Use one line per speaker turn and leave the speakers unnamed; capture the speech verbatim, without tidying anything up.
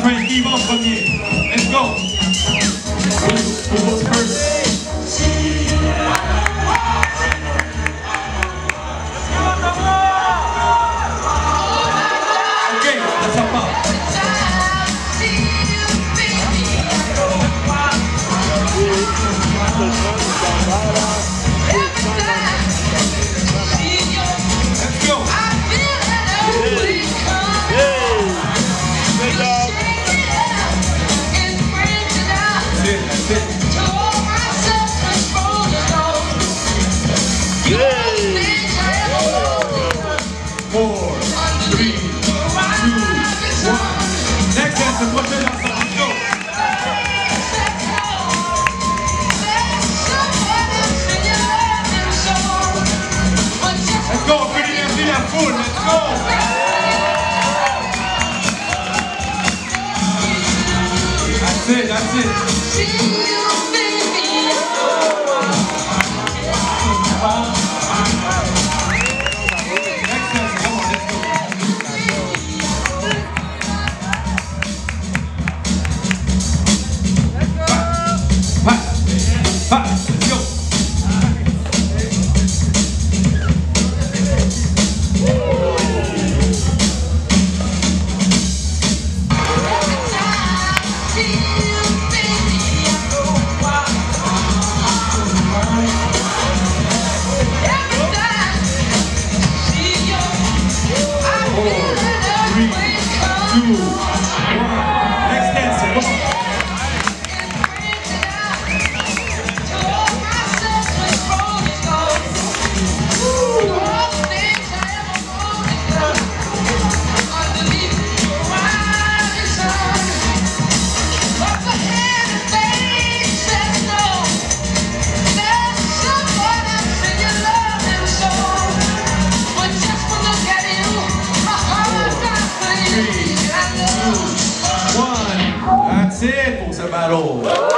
friend Yvonne Premier. Let's go. Who, who goes first? Okay, that's our part. Let's go. That's it. Four, three, two, one. Next answer, put that outside. Let's go. Let's go, pretty damn, see that food. Let's go. That's it, that's it. That's it, folks, about all.